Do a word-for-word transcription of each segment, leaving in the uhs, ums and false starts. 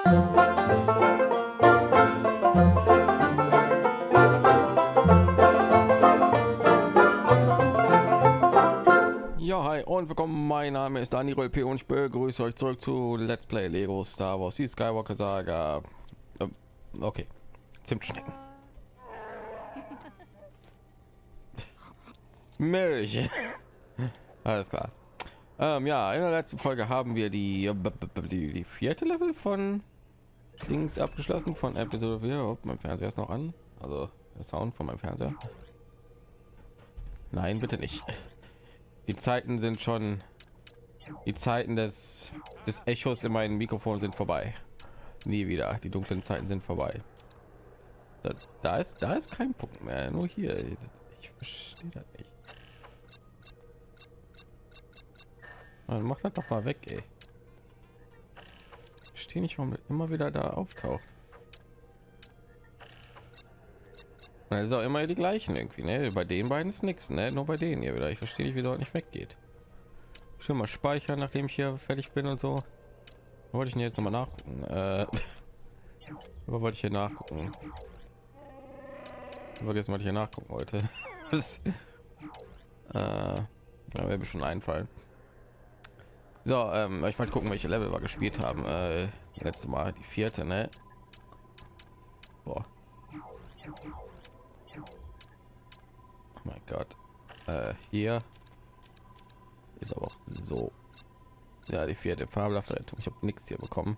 Ja, hi und willkommen. Mein Name ist Dani P und ich begrüße euch zurück zu Let's Play Lego Star Wars die Skywalker Saga. Ähm, Okay, Zimtschnecken. Milch. Alles klar. Ähm, ja, in der letzten Folge haben wir die, die, die vierte Level von Dings abgeschlossen von Episode vier. Oh, mein Fernseher ist noch an. Also der Sound von meinem Fernseher. Nein, bitte nicht. Die Zeiten sind schon, die Zeiten des, des Echos in meinem Mikrofon sind vorbei. Nie wieder. Die dunklen Zeiten sind vorbei. Da, da ist, da ist kein Punkt mehr. Nur hier. Ich verstehe das nicht. Man macht das doch mal weg, ey. Ich verstehe nicht, warum das immer wieder da auftaucht. Das ist auch immer die gleichen irgendwie, ne? Bei den beiden ist nichts, ne? Nur bei denen hier wieder. Ich verstehe nicht, wieso das nicht weggeht. Schon mal speichern, nachdem ich hier fertig bin und so. Wollte ich jetzt noch mal nachgucken. Äh, aber wollte ich hier nachgucken. Vergessen, was ich hier nachgucken wollte. Das, äh, ja, wäre mir schon einfallen. So, ähm, ich wollte gucken, welche Level wir gespielt haben. Äh, letzte Mal die vierte, ne? Boah. Oh mein Gott. Äh, hier ist aber auch so. Ja, die vierte fabelhafte Rettung. Ich habe nichts hier bekommen.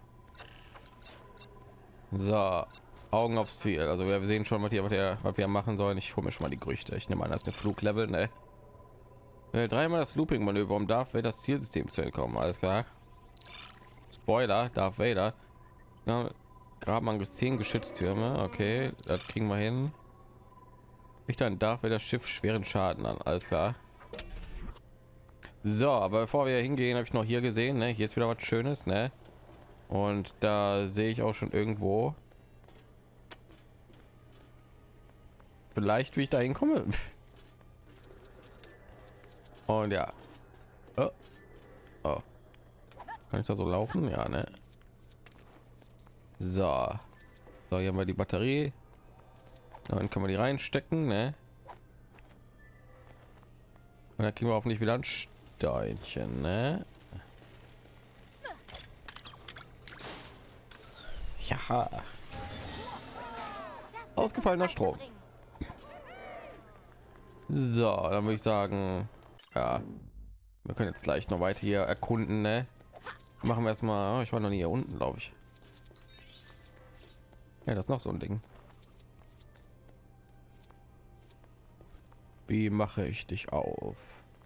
So, Augen aufs Ziel. Also wir sehen schon, was hier, was wir, was wir machen sollen. Ich hole mir schon mal die Gerüchte. Ich nehme an, das ist eine Fluglevel, ne? Äh, dreimal das Looping-Manöver, um Darth Vader das Zielsystem zu entkommen. Alles klar. Spoiler: Darth Vader. Ja, Grabmangels zehn Geschütztürme. Okay, das kriegen wir hin. Ich dann Darth Vader Schiff schweren Schaden an. Alles klar. So, aber bevor wir hingehen, habe ich noch hier gesehen, ne? Hier ist wieder was Schönes, ne? Und da sehe ich auch schon irgendwo vielleicht, wie ich da hinkomme. Und ja, oh. Oh. Kann ich da so laufen? Ja, ne? So, so hier haben wir die Batterie. Dann kann man die reinstecken, ne? Und dann kriegen wir hoffentlich wieder ein Steinchen, ne? Ja. Ausgefallener Strom. So, dann würde ich sagen, ja, wir können jetzt gleich noch weiter hier erkunden, ne? Machen wir erstmal. Oh, ich war noch nie hier unten, glaube ich. Ja, das ist noch so ein Ding. Wie mache ich dich auf?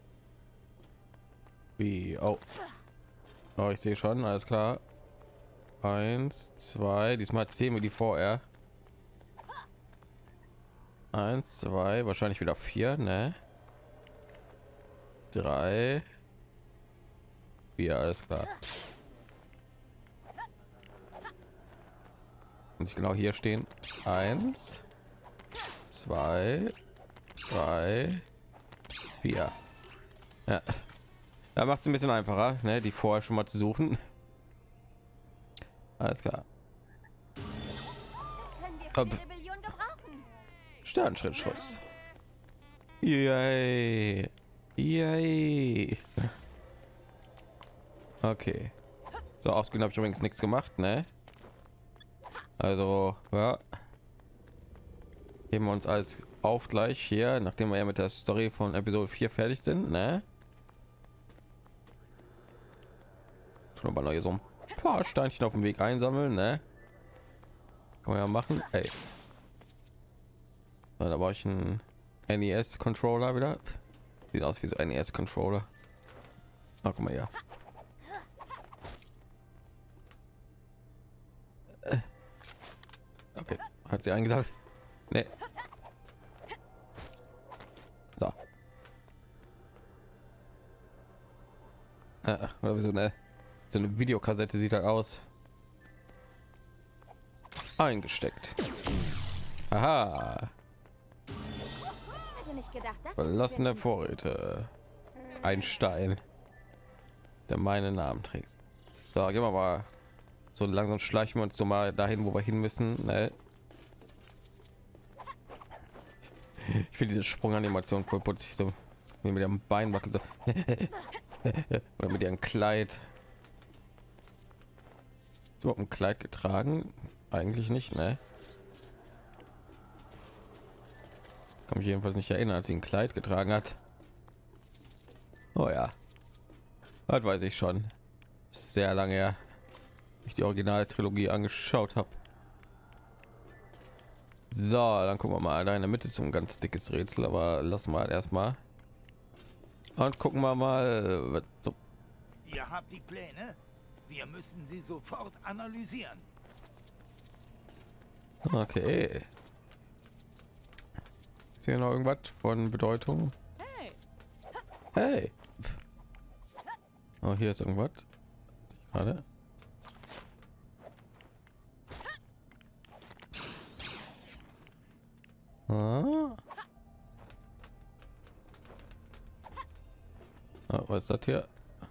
Wie? Oh, oh ich sehe schon, alles klar. Eins, zwei, diesmal zählen wir die vorher. Eins, zwei, wahrscheinlich wieder vier, ne? Drei, vier, alles klar. Muss ich genau hier stehen? Eins, zwei, drei, vier. Ja, da macht es ein bisschen einfacher, ne? Die vorher schon mal zu suchen. Alles klar. Sternschrittschuss. Yay. Yay. Okay. So, ausgehen habe ich übrigens nichts gemacht, ne? Also, ja. Heben wir uns als auf gleich hier, nachdem wir ja mit der Story von Episode vier fertig sind, ne? Schon mal neue so ein paar Steinchen auf dem Weg einsammeln, ne? Kann man ja machen. Ey. So, da war ich ein N E S Controller wieder. Sieht aus wie so ein N E S Controller. Ach, guck mal ja. Okay, hat sie eingesagt. Nee. So. Äh, oder so eine, so eine Videokassette sieht er aus. Eingesteckt. Aha. Verlassene Vorräte. Ein Stein, der meinen Namen trägt. So, gehen wir mal So langsam schleichen wir uns so mal dahin, wo wir hin müssen. Ne? Ich finde diese Sprunganimation voll putzig, so wie mit dem Bein wackeln, so. Oder mit ihrem Kleid. Ist überhaupt ein Kleid getragen? Eigentlich nicht, ne? Kann mich jedenfalls nicht erinnern, als sie ein Kleid getragen hat. Oh ja, das weiß ich schon. Sehr lange her, ich die Originaltrilogie angeschaut habe. So, dann gucken wir mal. Da in der Mitte ist so ein ganz dickes Rätsel, aber lassen wir halt erstmal und gucken wir mal. Was so. Ihr habt die Pläne. Wir müssen sie sofort analysieren. Okay. Ist hier noch irgendwas von Bedeutung? Hey. Oh, hier ist irgendwas. Gerade. Ah. Ah, was ist das hier?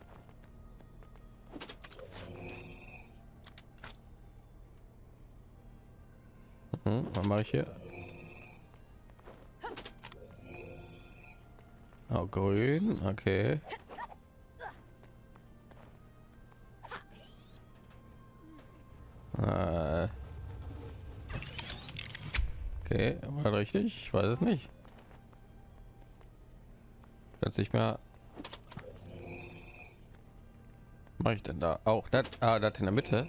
Hm, was mache ich hier? Oh, grün, okay. Äh. Okay, war das richtig? Ich weiß es nicht. Jetzt nicht mehr. Mache ich denn da auch das? Ah, das in der Mitte.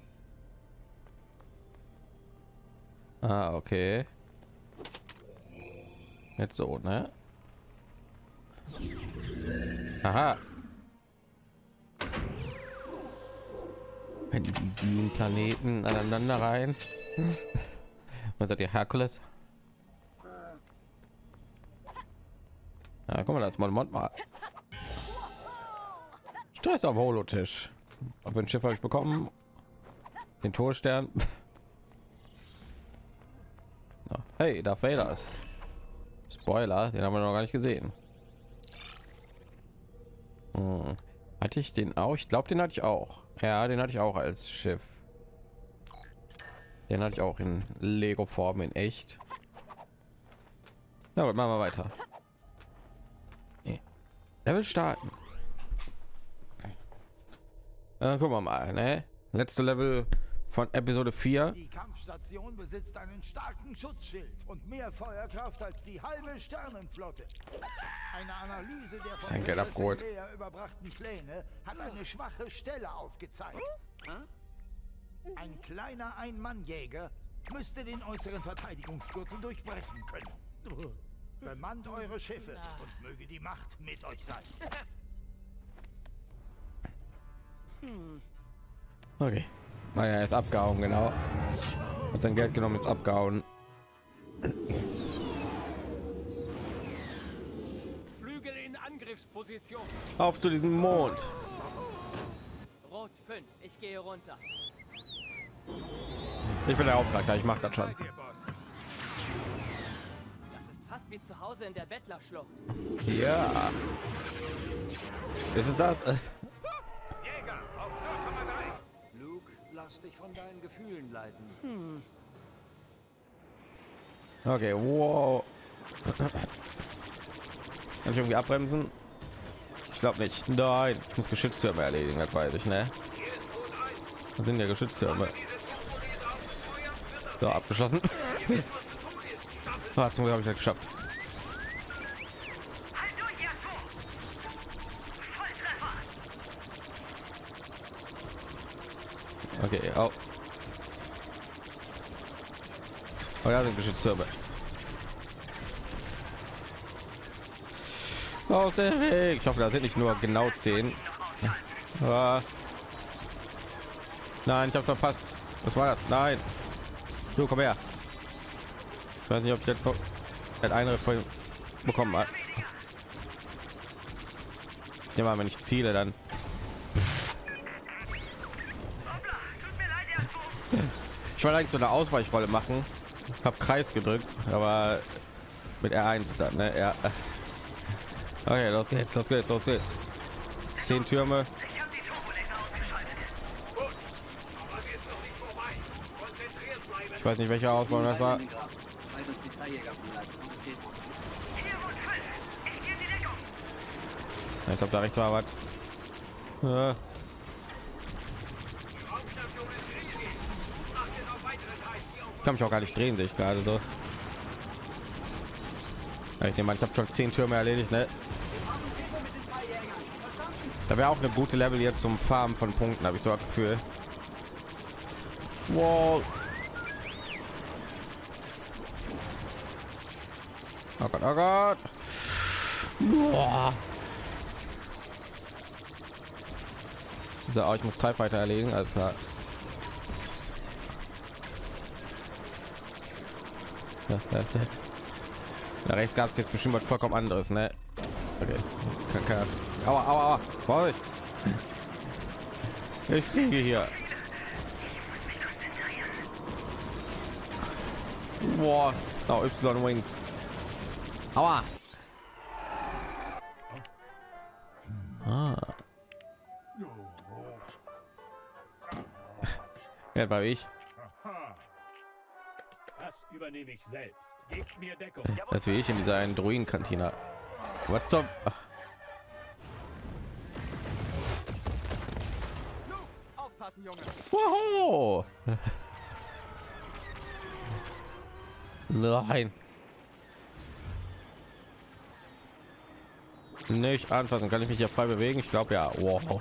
Ah, okay. Jetzt so, ne? Aha. Wenn die sieben Planeten aneinander rein. Was seid ihr, Herkules? Ja, guck mal, das mal Mond mal. Stress am Holotisch. Auf ein Schiff habe ich bekommen. Den Todesstern. Ja, hey, da Vader ist. Spoiler, den haben wir noch gar nicht gesehen. Hm. Hatte ich den auch? Ich glaube, den hatte ich auch. Ja, den hatte ich auch als Schiff. Den hatte ich auch in Lego Form in echt. Na gut, machen wir weiter. Nee. Level starten. Äh, gucken wir mal, ne? Letzte Level von Episode vier. Die Kampfstation besitzt einen starken Schutzschild und mehr Feuerkraft als die halbe Sternenflotte. Eine Analyse der von Prinzessin Leia überbrachten Pläne hat eine schwache Stelle aufgezeigt. Ein kleiner Ein-Mann-Jäger müsste den äußeren Verteidigungsgürtel durchbrechen können. Bemannt eure Schiffe und möge die Macht mit euch sein. Okay. Naja, er ist abgehauen, genau. Hat sein Geld genommen, ist abgehauen. Flügel in Angriffsposition. Auf zu diesem Mond. Rot fünf, ich gehe runter. Ich bin der Hauptcharakter, ich mach das schon. Das ist fast wie zu Hause in der Bettlerschlucht. Ja. Ist es das? Jäger, auf null Komma drei. Luke, lass dich von deinen Gefühlen leiten. Hm. Okay, wow. Kann ich irgendwie abbremsen? Ich glaube nicht. Nein, ich muss Geschütztürme erledigen, das weiß ich, ne? Das sind ja Geschütztürme. So, abgeschlossen. Ah, zum Glück habe ich das geschafft. Okay, oh. Oh ja, sind Geschütztürme. Auf der Weg. Ich hoffe, da sind nicht nur genau zehn. Ah. Nein, ich habe verpasst. Was war das? Nein. Du, komm her. Ich weiß nicht, ob ich jetzt ein eine voll bekommen habe. Ich nehme mal, wenn ich ziele, dann. Ich wollte eigentlich so eine Ausweichrolle machen. Hab Kreis gedrückt, aber mit R eins dann, ne? Ja. Okay, los geht's, los geht's, los geht's. Zehn Türme. Ich weiß nicht, welche Auswahl das war. Ich glaube, da rechts war was. Ja. Ich kann mich auch gar nicht drehen, sehe ich gerade so. Ich nehme an, ich habe schon zehn Türme erledigt, ne? Da wäre auch eine gute Level jetzt zum Farmen von Punkten, habe ich so ein Gefühl. Wow. Oh Gott, oh Gott. Boah. So, oh, ich muss TIE Fighter erlegen, alles klar. Da rechts gab es jetzt bestimmt was vollkommen anderes, ne? Okay. Aua, aua, aua. Vorsicht. Ich fliege hier. Boah. Oh, Y Wings. Aua. Ah. Ja, war ich. Das übernehme ich selbst. Gebt mir Deckung. Das wie ich in dieser einen Druiden-Kantine. Was zum? Aufpassen, Junge. Wow. Nein. Nicht anfassen. Kann ich mich ja frei bewegen? Ich glaube ja. Wow.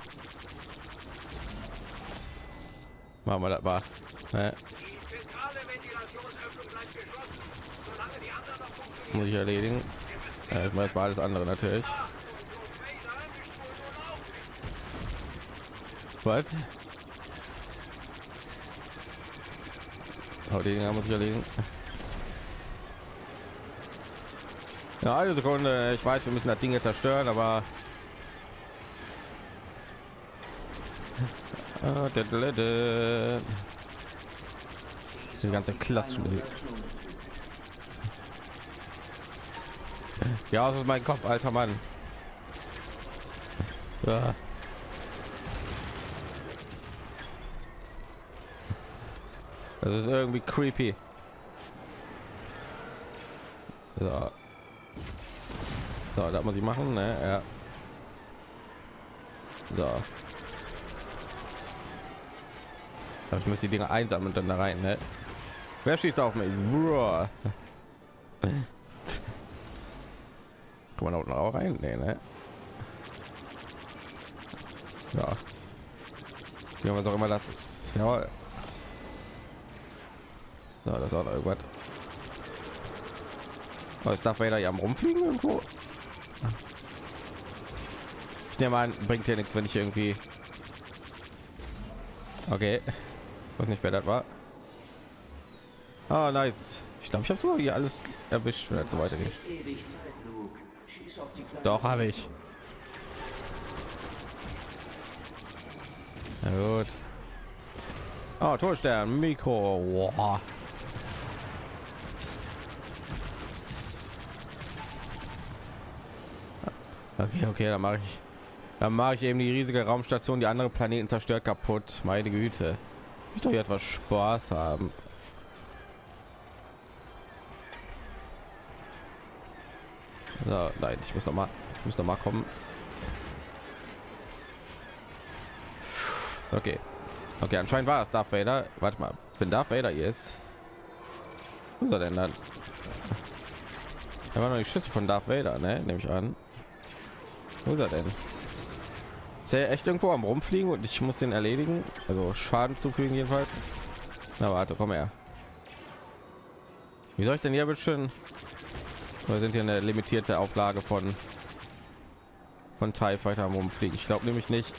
Machen wir das mal. Ne? Muss ich erledigen. Ja, ich weiß mal alles andere natürlich. Was? Oh, die Dinger muss ich erledigen. Ja, eine Sekunde. Ich weiß, wir müssen das Ding jetzt zerstören, aber ah, die ganze Klasse. Ja, das ist mein Kopf, alter Mann. Ja. Das ist irgendwie creepy. So, so das muss ich machen, ne? Ja. So. Ich muss die Dinge einsammeln und dann da rein, ne? Wer schießt auf mich? Bro. Kann man da unten auch rein? Nee, ne? Ja. Ja, was auch immer das ist. Ja. So, das ist auch noch irgendwas. Oh, ist Darth Vader ja am rumfliegen irgendwo? Ich nehme an, bringt hier nichts, wenn ich irgendwie. Okay. Ich weiß nicht, wer das war. Ah, nice. Ich glaube, ich habe so hier alles erwischt, wenn es so weitergeht. Doch, habe ich. Na gut. Oh, Todesstern, Mikro. Wow. Okay, okay, dann mache ich. Dann mache ich eben die riesige Raumstation, die andere Planeten zerstört, kaputt. Meine Güte. Ich doch hier etwas Spaß haben. So, nein, ich muss noch mal, ich muss noch mal kommen. Okay, okay, anscheinend war es Darth Vader. Warte mal, wenn Darth Vader hier ist, wo ist er denn dann? Da war noch die Schüsse von Darth Vader, ne? Nehme ich an. Wo ist er denn? Ist er echt irgendwo am rumfliegen und ich muss den erledigen? Also Schaden zufügen jedenfalls. Na warte, komm her. Wie soll ich denn hier bitte? Wir sind hier eine limitierte Auflage von von TIE Fighter am rumfliegen. Ich glaube nämlich nicht.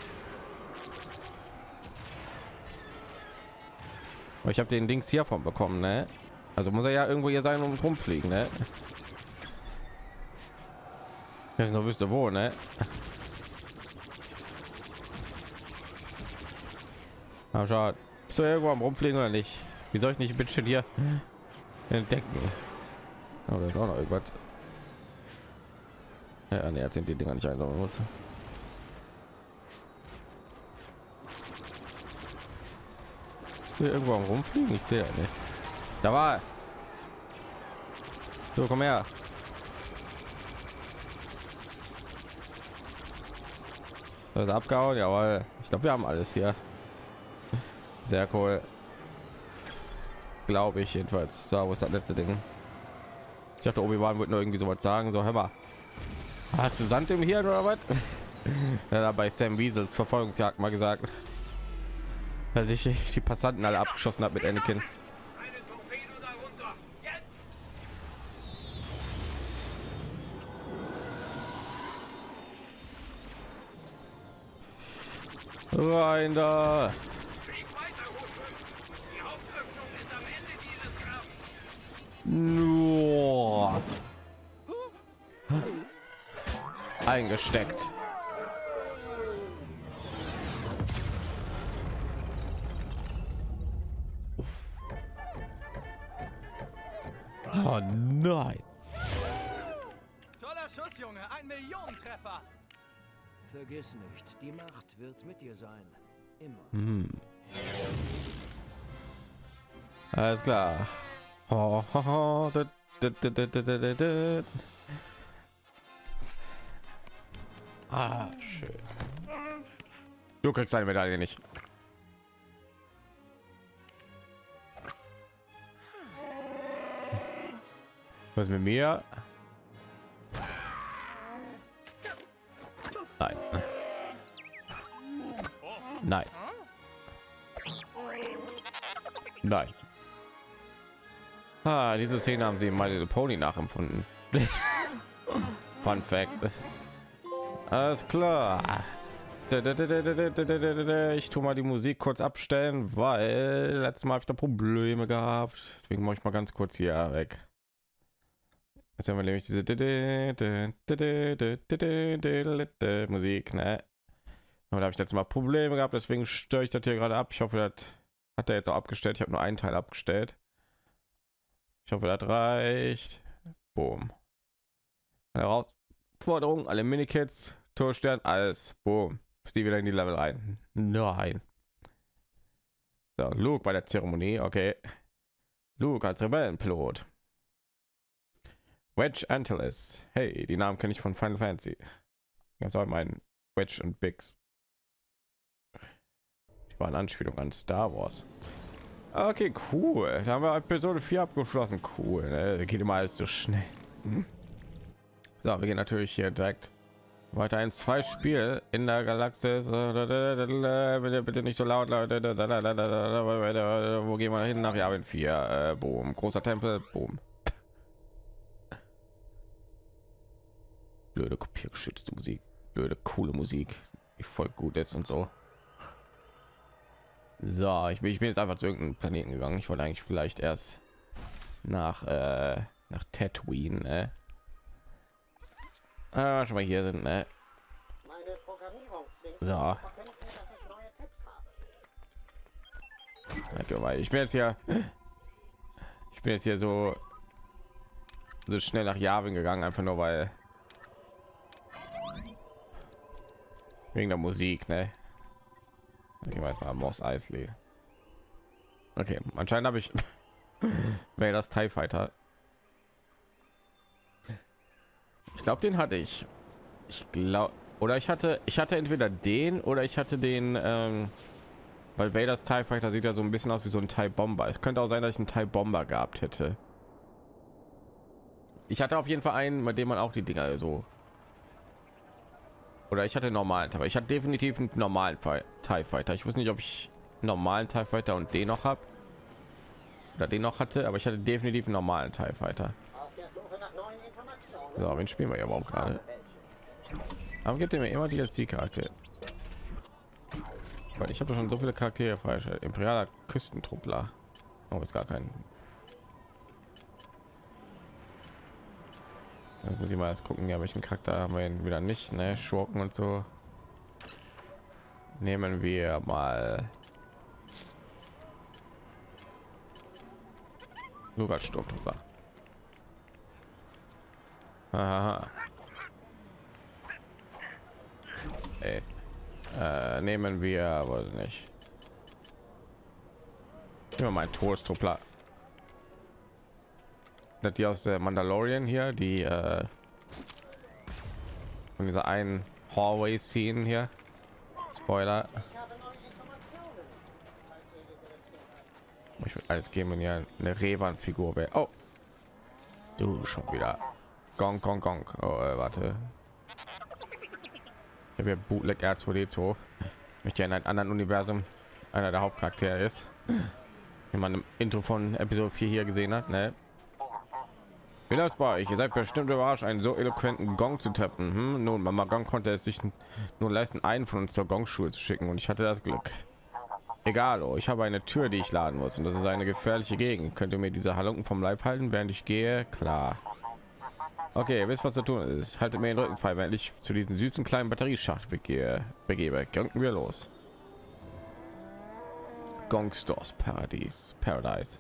Aber ich habe den Dings hier von bekommen, ne? Also muss er ja irgendwo hier sein und rumfliegen, ne? Ich noch wüsste wo, ne? Aber schau, bist du irgendwo am rumfliegen oder nicht? Wie soll ich nicht bitte hier entdecken? Aber das ist auch noch irgendwas. Ja, ne, jetzt sind die Dinger nicht einsammeln muss. hier irgendwo am rumfliegen? Ich sehe nicht. Da war. So, komm her. Das ist abgehauen, jawohl. Ich glaube, wir haben alles hier. Sehr cool. Glaube ich jedenfalls. So, wo ist das letzte Ding? Ich dachte, Obi-Wan wird nur irgendwie so was sagen. So, hör mal. Hast du Sand im Hirn oder was? Ja, bei Sam Wiesels Verfolgungsjagd mal gesagt, dass ich die Passanten alle abgeschossen hat mit Anakin. Rein da. Nur eingesteckt. Oh nein. Toller Schuss, Junge. Ein Millionentreffer. Vergiss nicht, die Macht wird mit dir sein. Immer. Hm. Alles klar. Oh, oh, oh, da, da, da, da, da, da, da. Ah, schön. Du kriegst eine Medaille nicht. Was mit mir? Nein. Nein. Nein. Ah, diese Szene haben sie in My Little Pony nachempfunden. Fun Fact. Alles klar. Ich tue mal die Musik kurz abstellen, weil letztes Mal habe ich da Probleme gehabt. Deswegen mache ich mal ganz kurz hier weg. Jetzt haben wir nämlich diese Musik, ne? Und da habe ich letztes Mal Probleme gehabt, deswegen störe ich das hier gerade ab. Ich hoffe, das hat er jetzt auch abgestellt. Ich habe nur einen Teil abgestellt. Ich hoffe, das reicht. Boom. Herausforderung, alle Minikits, Torstern, alles. Boom. Ist die wieder in die Level rein? Nein. So, Luke bei der Zeremonie, okay. Luke als Rebellenpilot. Wedge Antilles. Hey, die Namen kenne ich von Final Fantasy. Ganz auch mein Wedge und Biggs. Ich war eine Anspielung an Star Wars. Okay, cool. Da haben wir Episode vier abgeschlossen. Cool. Ne? Geht immer alles so schnell. Hm? So, wir gehen natürlich hier direkt weiter ins zwei Spiel in der Galaxis. Bitte, bitte nicht so laut, Leute. Wo gehen wir hin? Nach Yavin vier. Boom. Großer Tempel. Boom. Blöde kopiergeschützte Musik. Blöde coole Musik, die voll gut ist und so. So, ich bin, ich bin jetzt einfach zu irgendeinem Planeten gegangen. Ich wollte eigentlich vielleicht erst nach äh, nach Tatooine. Ne? Ah, schon mal hier sind. Ne? So. Okay, weil ich bin jetzt hier. Ich bin jetzt hier so so schnell nach Yavin gegangen, einfach nur weil wegen der Musik, ne? Ich weiß mal, Mos Eisley. Okay, anscheinend habe ich wäre das TIE Fighter. Ich glaube, den hatte ich. Ich glaube, oder ich hatte, ich hatte entweder den oder ich hatte den, ähm, weil Vaders TIE Fighter sieht ja so ein bisschen aus wie so ein TIE Bomber. Es könnte auch sein, dass ich einen TIE Bomber gehabt hätte. Ich hatte auf jeden Fall einen, mit dem man auch die Dinger so. Oder ich hatte normalen, aber ich hatte definitiv einen normalen TIE Fighter. Ich wusste nicht, ob ich einen normalen TIE Fighter und den noch habe oder den noch hatte, aber ich hatte definitiv einen normalen TIE Fighter. So, wen spielen wir ja überhaupt gerade? Aber gibt mir immer die D L C-Charaktere. Weil ich habe schon so viele Charaktere freigeschaltet. Imperialer Küstentruppler. Oh, ist gar kein. Jetzt muss ich mal erst gucken, ja, welchen Charakter haben wir ihn wieder nicht, ne? Schurken und so. Nehmen wir mal nur als Sturmtruppler. Aha. Ey. Äh, nehmen wir aber nicht. Immer mein Todestruppler. Das die aus der Mandalorian hier, die äh, von dieser einen Hallway-Scene hier. Spoiler. Ich würde alles geben, wenn ja eine Revan-Figur wäre. Oh, du schon wieder. Gong, gong, gong. Oh, äh, warte. Ich habe ja Bootleg R zwei D zwei. Möchte ja in einem anderen Universum einer der Hauptcharaktere ist. Wie man im Intro von Episode vier hier gesehen hat, ne? Wie läuft's bei euch? Ihr seid bestimmt überrascht, einen so eloquenten Gong zu tappen. Hm? Nun, Mama Gong konnte es sich nur leisten, einen von uns zur Gong-Schule zu schicken, und ich hatte das Glück. Egal, oh, ich habe eine Tür, die ich laden muss, und das ist eine gefährliche Gegend. Könnt ihr mir diese Halunken vom Leib halten, während ich gehe? Klar. Okay, ihr wisst, was zu tun ist. Haltet mir den Rücken frei, wenn ich zu diesen süßen kleinen Batterieschacht begehe, begebe. Gönken wir los. Gongstores Paradies. Paradise.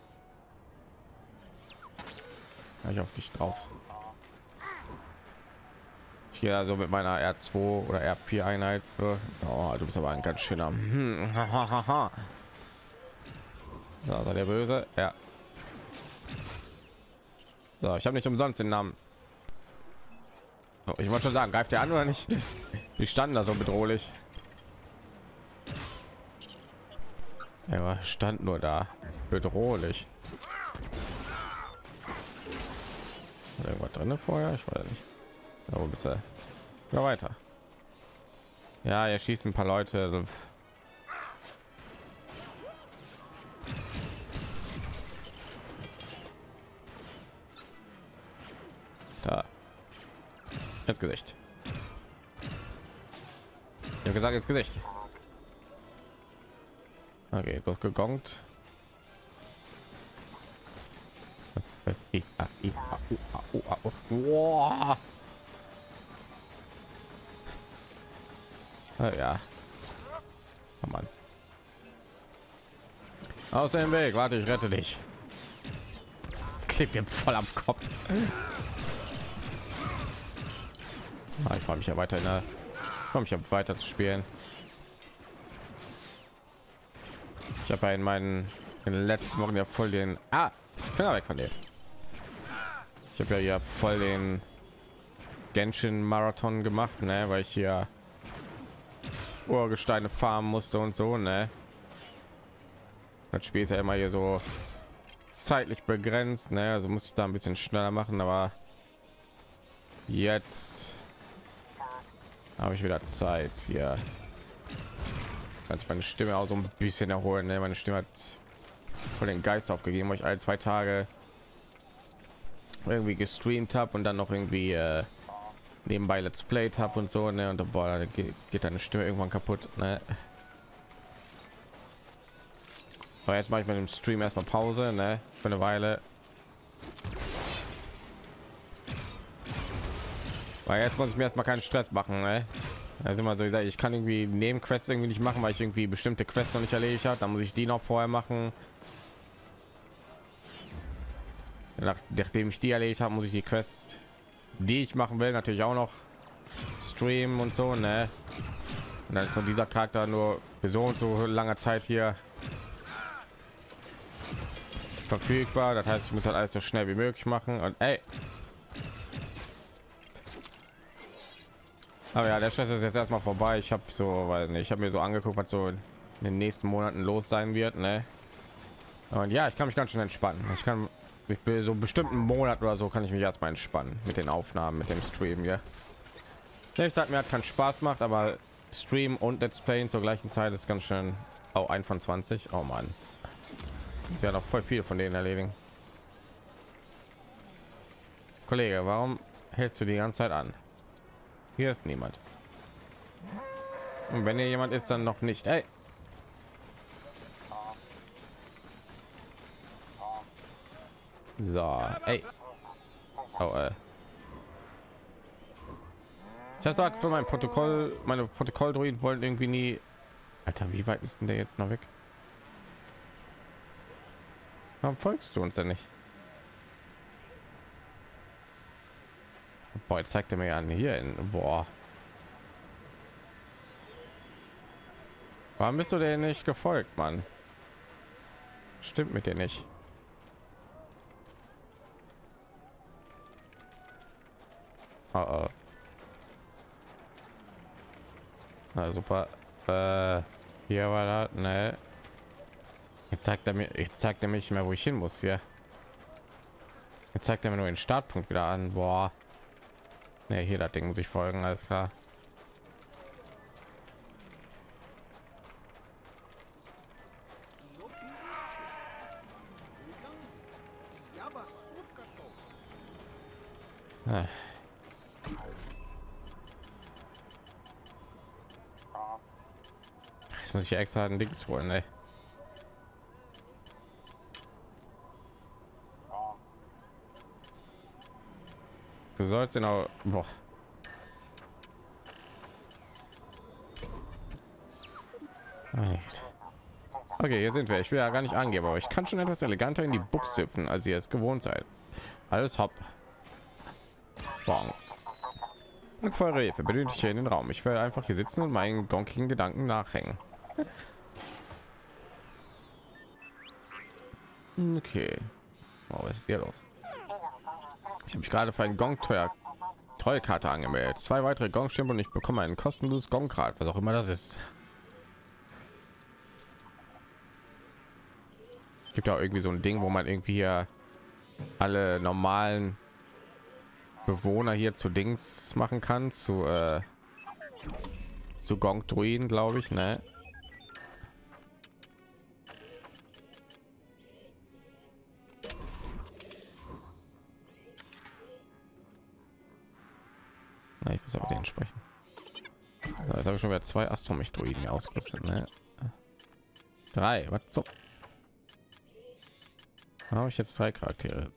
Ja, ich auf dich drauf. Ich gehe also mit meiner R zwei oder R vier Einheit für. Oh, du bist aber ein ganz schöner. Hm, ha, ha, ha. Ja, der Böse. Ja. So, ich habe nicht umsonst den Namen. Oh, ich wollte schon sagen, greift er an oder nicht? Die standen da so bedrohlich. Er stand nur da bedrohlich. Irgendwas drin vorher? Ich weiß nicht. Aber bisher ja, weiter. Ja, er schießt ein paar Leute. Da. Ins Gesicht. Ich habe gesagt, ins Gesicht. Okay, du hast gegongt. Wow. Ah, ja. Oh Mann. Aus dem Weg, warte, ich rette dich. Klebt ihm voll am Kopf. Ah, ich freue mich ja weiter in der Komm, ich habe weiter zu spielen. Ich habe ja in meinen in den letzten Wochen ja voll den ah, Finger weg von dir. Ich habe ja hier voll den Genshin Marathon gemacht, ne, weil ich hier Urgesteine farmen musste und so, ne. Das Spiel ist ja immer hier so zeitlich begrenzt, ne, also muss ich da ein bisschen schneller machen, aber jetzt habe ich wieder Zeit hier. Kann ich meine Stimme auch so ein bisschen erholen, ne? Meine Stimme hat von den Geist aufgegeben, weil ich alle zwei Tage irgendwie gestreamt habe und dann noch irgendwie äh, nebenbei Let's Play habe und so, ne? Und boah, da geht, geht deine Stimme irgendwann kaputt, ne? Aber jetzt mache ich mit dem Stream erstmal Pause, ne? Für eine Weile. Weil jetzt muss ich mir erstmal keinen Stress machen, ne? Also immer so gesagt, ich kann irgendwie Nebenquests irgendwie nicht machen, weil ich irgendwie bestimmte Quests noch nicht erledigt habe. Dann muss ich die noch vorher machen. Nach, nachdem ich die erledigt habe, muss ich die Quest, die ich machen will, natürlich auch noch streamen und so, ne? Und dann ist nur dieser Charakter nur für so und so langer Zeit hier verfügbar. Das heißt, ich muss halt alles so schnell wie möglich machen. Und ey, aber ja, der Stress ist jetzt erstmal vorbei. Ich habe so, weil ich habe mir so angeguckt, was so in den nächsten Monaten los sein wird, ne? Und ja, ich kann mich ganz schön entspannen. Ich kann, ich will so bestimmten Monat oder so kann ich mich erstmal entspannen mit den Aufnahmen, mit dem Stream, ja. Ich dachte, mir hat keinen Spaß macht, aber Stream und Let's Play zur gleichen Zeit ist ganz schön. Oh, ein von zwanzig. Oh Mann, ist ja noch voll viel von denen erledigen. Kollege, warum hältst du die ganze Zeit an? Hier ist niemand. Und wenn hier jemand ist, dann noch nicht. Ey. So, ey. Oh, äh. Ich habe gesagt, für mein Protokoll, meine Protokolldruiden wollen irgendwie nie. Alter, wie weit ist denn der jetzt noch weg? Warum folgst du uns denn nicht? Boah, jetzt zeigt er mir an hier in boah. Warum bist du denn nicht gefolgt, Mann? Stimmt mit dir nicht. Oh, oh. Na super. Äh, hier war das, ne? Jetzt zeigt er mir, ich zeigt er mich nicht mehr, wo ich hin muss hier. Jetzt zeigt er mir nur den Startpunkt wieder an. Boah. Ne, hier das Ding muss ich folgen, alles klar. Ah. Jetzt muss ich extra ein Dings holen, ey. Du sollst genau. Boah. Okay, hier sind wir. Ich will ja gar nicht angeben, aber ich kann schon etwas eleganter in die Buchse hüpfen, als ihr es gewohnt seid. Alles hopp. Bong. Dank für eure Hilfe benötige ich hier in den Raum. Ich werde einfach hier sitzen und meinen gonkigen Gedanken nachhängen. Okay. Oh, was ist hier los? Ich habe mich gerade für einen Gong teuer Treuekarte angemeldet. Zwei weitere Gongstimmen und ich bekomme ein kostenloses Gonggrad, was auch immer das ist. Gibt ja irgendwie so ein Ding, wo man irgendwie hier alle normalen Bewohner hier zu Dings machen kann, zu äh, zu Gong Druiden, glaube ich, ne? Na, ich muss aber den sprechen. So, jetzt habe ich schon wieder zwei Astromech Druiden ausgerüstet, ne? Drei, was so? Habe ich jetzt drei Charaktere?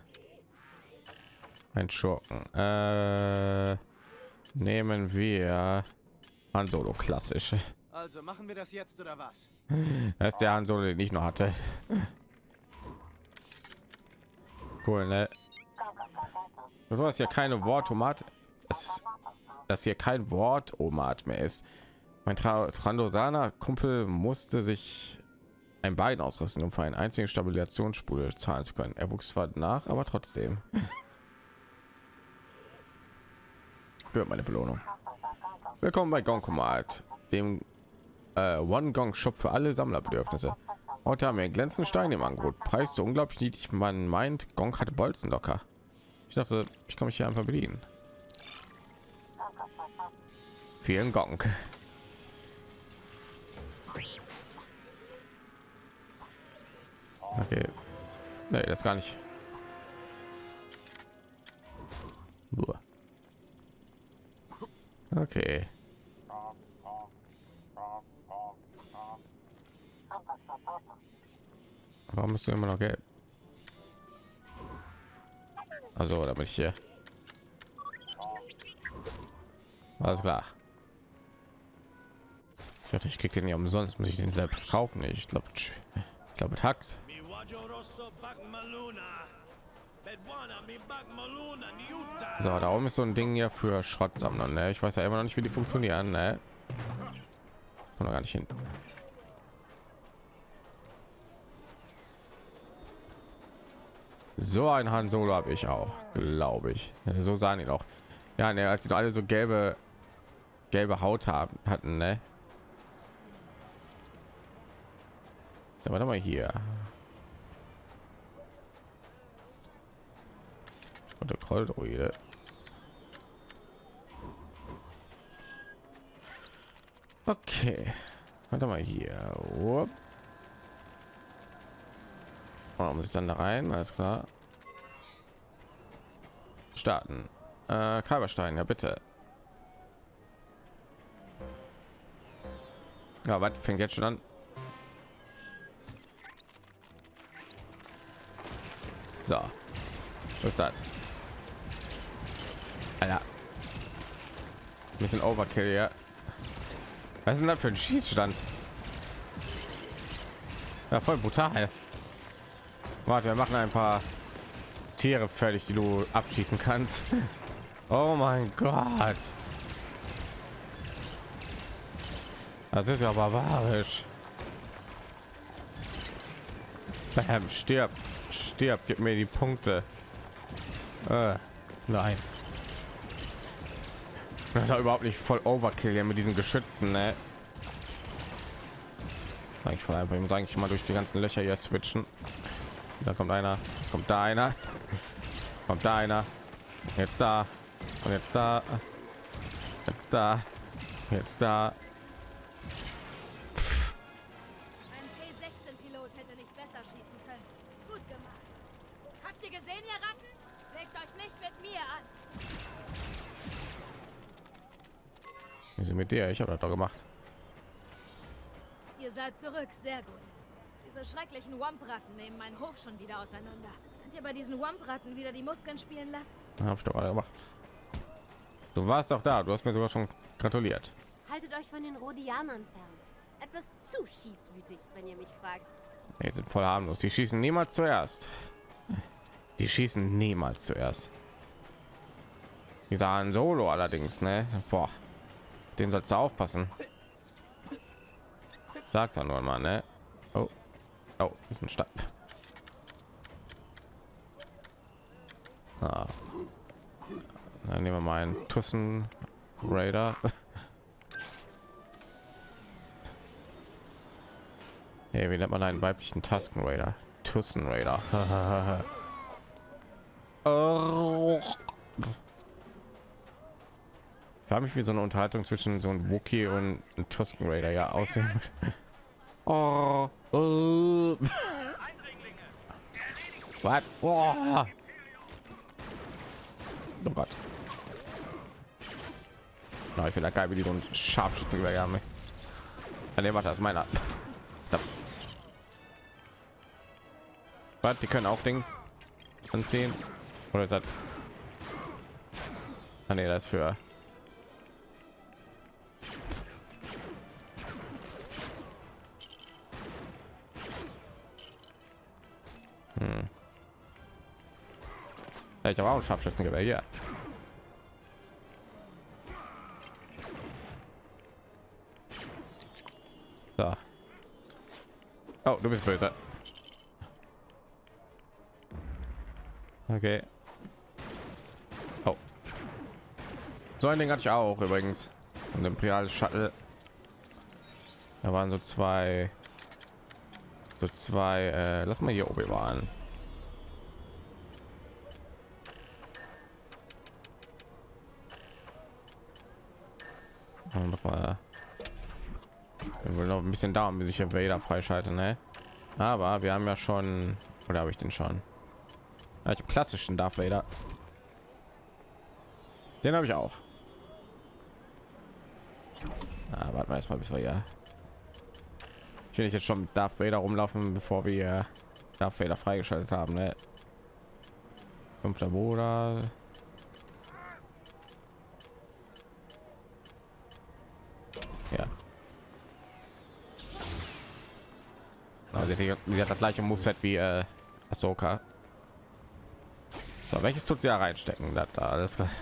Ein Schurken. Äh, nehmen wir Han Solo klassisch. Also machen wir das jetzt oder was? Das ist der Han Solo, den ich noch hatte. Cool, ne? Du hast ja keine Wortomat. Das, das hier kein Wortomat mehr ist. Mein Tra Trandosana Kumpel musste sich ein Bein ausrüsten, um für eine einzige Stabilisationsspule zahlen zu können. Er wuchs zwar nach, aber trotzdem. Gehört meine Belohnung. Willkommen bei Gongkomat, dem äh, One Gong Shop für alle Sammlerbedürfnisse. Heute haben wir einen glänzenden Stein im Angebot. Preis so unglaublich niedrig, man meint, Gong hatte Bolzen locker. Ich dachte, ich kann mich hier einfach bedienen. Vielen Gong. Okay. Nee, das gar nicht. Uah. Okay. Warum bist du immer noch gelb? Also, da bin ich hier. Alles klar. Ich dachte, ich krieg den ja umsonst, muss ich den selbst kaufen. Ich glaube, ich glaube, es hackt. So, da oben ist so ein Ding hier für Schrottsammler, ne? Ich weiß ja immer noch nicht, wie die funktionieren, ne? Kommt gar nicht hin. So ein Han Solo habe ich auch, glaube ich. So sahen die auch. Ja, ne, als die alle so gelbe gelbe Haut haben hatten, ne? So, warte mal hier. Protokolldruide. Okay. Warte mal hier. Upp. Oh, muss ich dann da rein? Alles klar. Starten. Äh, Kalberstein, ja bitte. Ja, was fängt jetzt schon an? So. Was ist das? Alter. Ein bisschen Overkill, ja. Was ist denn das für ein Schießstand? Ja, voll brutal. Warte, wir machen ein paar Tiere fertig, die du abschießen kannst. Oh mein Gott. Das ist ja barbarisch. Bam, stirb, stirb, gib mir die Punkte. Äh, nein. Das ist überhaupt nicht voll Overkill hier mit diesen Geschützen, ne? Ich voll einfach, ich muss eigentlich mal durch die ganzen Löcher hier switchen. Da kommt einer, jetzt kommt da einer, kommt da einer, jetzt da und jetzt da, jetzt da, jetzt da. Ein P sechzehn Pilot hätte nicht besser schießen können. Gut gemacht. Habt ihr gesehen, ihr Ratten? Legt euch nicht mit mir an. Wir sind mit dir, ich habe das doch gemacht. Ihr seid zurück, sehr gut. Diese schrecklichen Wump-Ratten nehmen meinen Hof schon wieder auseinander. Könnt ihr bei diesen Wump-Ratten wieder die Muskeln spielen lassen? Hab ich doch mal gemacht. Du warst doch da, du hast mir sogar schon gratuliert. Haltet euch von den Rhodianern fern. Etwas zu schießwütig, wenn ihr mich fragt. Jetzt sind voll harmlos. Die schießen niemals zuerst. Die schießen niemals zuerst. Dieser Han Solo allerdings, ne? Boah, den sollst du aufpassen. Sag's ja nur mal, ne? Oh, oh, ist ein Stab. Ah. Dann nehmen wir mal einen Tussen Raider. Hey, wie nennt man einen weiblichen Tusken Raider? Tussen Raider. Oh. Ich frage mich, wie so eine Unterhaltung zwischen so einem Wookie und einem Tusken Raider ja aussehen. Oh, oh. Was? Oh. Oh Gott. Na, ich finde geil, wie die so ein Scharfschützen überjagen. Ne, warte, das ist meiner. Da. Was? Die können auch Dings anziehen? Oder ist das? Ah, nee, das ist für. Hm. Ja, ich habe auch ein Scharfschützengewehr hier. So. Oh, du bist böse. Okay. Oh. So ein Ding hatte ich auch übrigens. Ein Imperial Shuttle. Da waren so zwei. So zwei. Äh, lass mal hier oben waren. Noch mal. Wir wollen noch ein bisschen dauern, bis ich hier Vader freischalte, ne? Aber wir haben ja schon, oder habe ich den schon? Ja, ich habe klassischen Darth Vader. Den habe ich auch. Ah, warten wir erstmal, bis wir ja. Ich will nicht jetzt schon mit Darth Vader rumlaufen, bevor wir Darth Vader freigeschaltet haben, ne? Fünfter Bruder. Ja. Also die, die hat das gleiche Moveset wie äh, Ahsoka. So, welches tut sie ja reinstecken? Das da alles klar.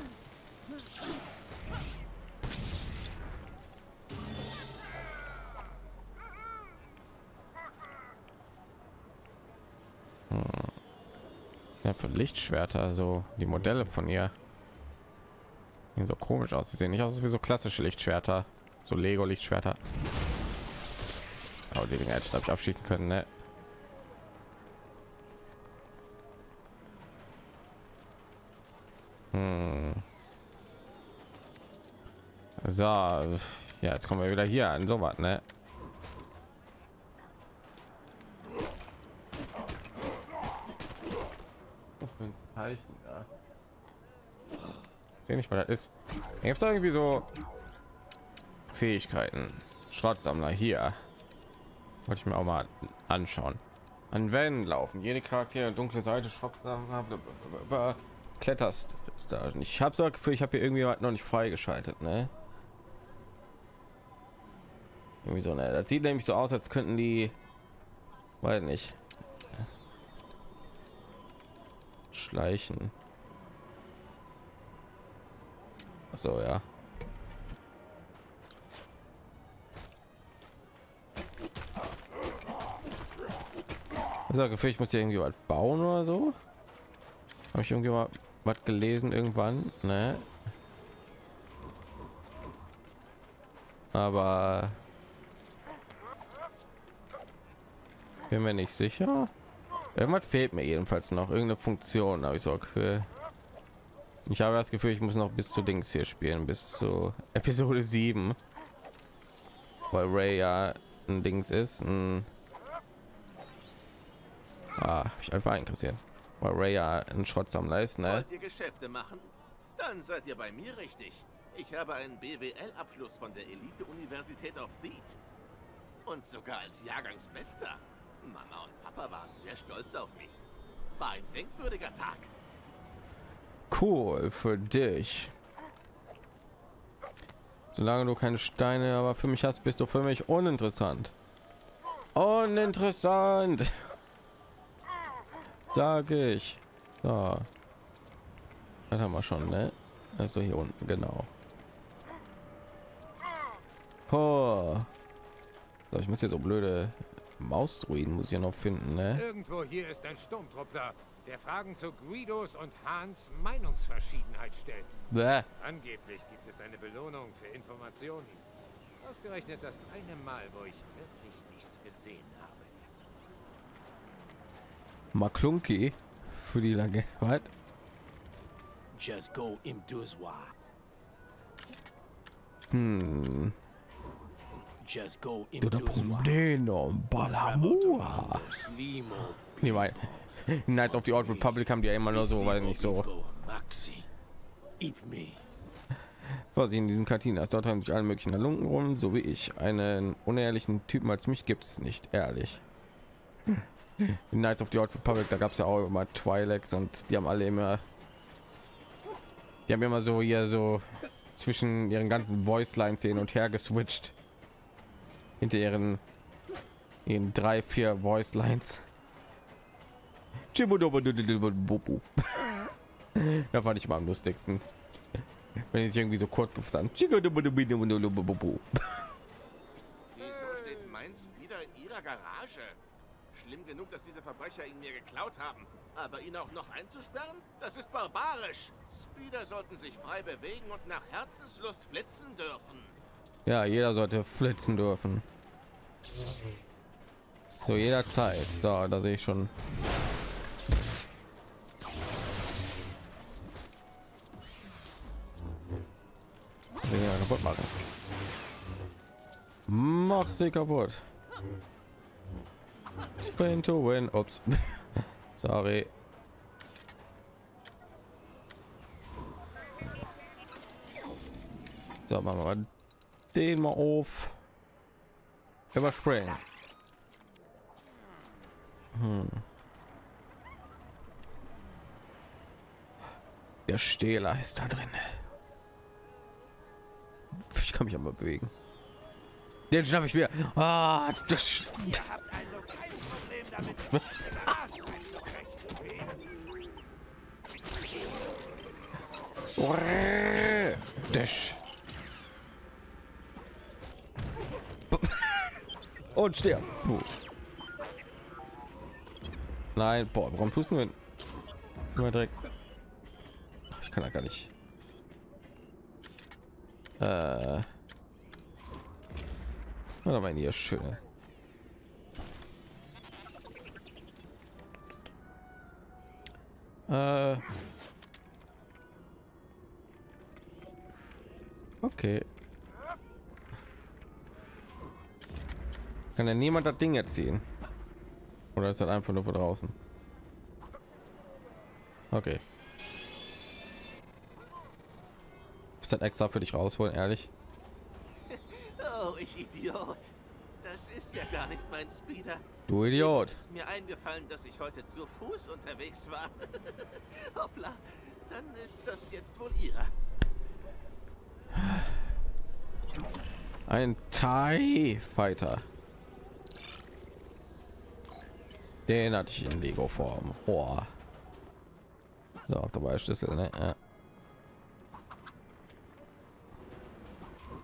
Hm. Ja, für Lichtschwerter, so die Modelle von ihr sehen so komisch aus. Sie sehen nicht aus wie so klassische Lichtschwerter, so Lego Lichtschwerter. Aber die Dinger hätte ich, glaube ich, abschießen können, ne? Hm. So, ja, jetzt kommen wir wieder hier an, so was, ne? Zeichen, ja. Ich sehe nicht, was das ist. Gibt es irgendwie so Fähigkeiten? Schrottsammler hier. Wollte ich mir auch mal anschauen. An Wellen laufen. Jede Charaktere dunkle Seite Schrottsammler kletterst. Ich habe so ein Gefühl, ich habe hier irgendwie noch nicht freigeschaltet, ne? Irgendwie so, ne? Das sieht nämlich so aus, als könnten die, weiß nicht, schleichen. Ach so, ja. Also Gefühl, ich muss hier irgendwie was bauen oder so. Habe ich irgendwie mal was gelesen irgendwann, ne? Aber bin mir nicht sicher. Irgendwas fehlt mir jedenfalls noch, irgendeine Funktion habe ich so Gefühl. Ich habe das Gefühl, ich muss noch bis zu Dings hier spielen, bis zu Episode sieben, weil Ray ja ein Dings ist. Ein ah, hab ich einfach interessiert, weil Ray ja ein Schrottsammler ist, ne? Wollt ihr Geschäfte machen? Dann seid ihr bei mir richtig. Ich habe einen B W L-Abschluss von der Elite-Universität auf Theed. Und sogar als Jahrgangsbester. Mama und Papa waren sehr stolz auf mich. War ein denkwürdiger Tag. Cool für dich. Solange du keine Steine, aber für mich hast, bist du für mich uninteressant. Uninteressant. Sage ich. So. Das haben wir schon, ne? Also hier unten, genau. Oh. So, ich muss hier so blöde Mausdruiden muss ich noch finden, ne? Irgendwo hier ist ein Sturmtruppler, der Fragen zu Guidos und Hans Meinungsverschiedenheit stellt. Bäh. Angeblich gibt es eine Belohnung für Informationen. Ausgerechnet das eine Mal, wo ich wirklich nichts gesehen habe. Maklunki für die lange Zeit. Just go im Duswa. Hm. Just go im Oder Problemo Balamua. Nee, weil Knights of the Old Republic haben die ja immer nur so, weil nicht so. Was ich in diesen Kantinen, dort haben sich alle möglichen Halunken rum, so wie ich. Einen unehrlichen Typen als mich gibt es nicht, ehrlich. In Knights of the Old Republic, da gab es ja auch immer Twi'leks und die haben alle immer, die haben immer so hier so zwischen ihren ganzen Voice Lines hin und her geswitcht. Hinter ihren in drei, vier Voice Lines. Da fand ich mal am lustigsten, wenn ich irgendwie so kurz gefasst. Wieso steht meins wieder in ihrer Garage? Schlimm genug, dass diese Verbrecher ihn mir geklaut haben, aber ihn auch noch einzusperren, das ist barbarisch. Speeder sollten sich frei bewegen und nach Herzenslust flitzen dürfen. Ja, jeder sollte flitzen dürfen. So jederzeit. So, da sehe ich schon. Ja, kaputt machen. Mach sie kaputt. Spin to win. Ups. Sorry. So, machen wir mal den mal auf. Überspringen. Hm. Der Stähler ist da drin. Ich kann mich aber bewegen. Den schnapp ich mir. Ah, das. Ihr habt also kein Problem damit, den Arsch einzubrechen. Dash. Und stirb. Puh. Nein, boah, warum tust du mir nur direkt? Ich kann da gar nicht. Äh. Oder mein hier schön ist. Äh. Okay. Kann ja niemand das Ding erziehen? Oder ist das einfach nur von draußen? Okay. Ist das extra für dich rausholen, ehrlich? Oh, ich Idiot. Das ist ja gar nicht mein Speeder. Du Idiot. Ist mir eingefallen, dass ich heute zu Fuß unterwegs war. Hoppla. Dann ist das jetzt wohl ihrer. Ein TIE Fighter. Den hatte ich in Lego Form. Oh. So, auch dabei Schlüssel, ne? Ja.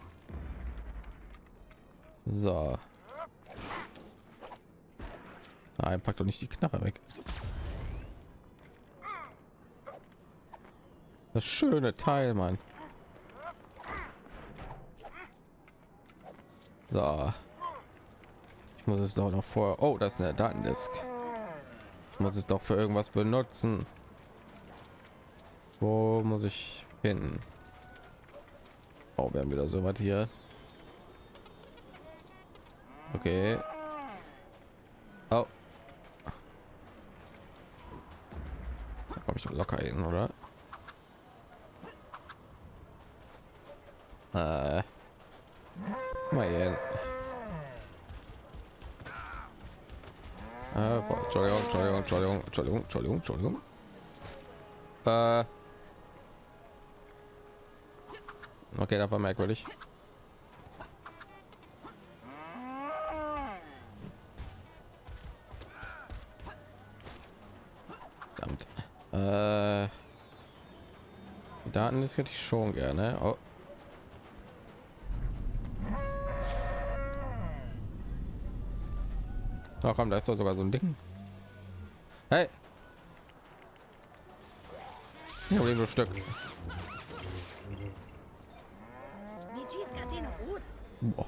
So. Nein, pack doch nicht die Knarre weg. Das schöne Teil, Mann. So. Ich muss es doch noch vor. Oh, das ist eine Datendisk. Ich muss es doch für irgendwas benutzen. Wo muss ich hin? Oh, wir haben wieder so was hier. Okay. Oh. Da komme ich locker hin, oder? Äh. Mal hier. Äh, boah, Entschuldigung, Entschuldigung, Entschuldigung, Entschuldigung, Entschuldigung, Entschuldigung. Äh. Okay, das war merkwürdig. Verdammt. Äh. Die Daten ist hätte ich schon gerne. Oh. Oh, komm, da ist doch sogar so ein Ding. Hey. Ja, ein Stück. Boah.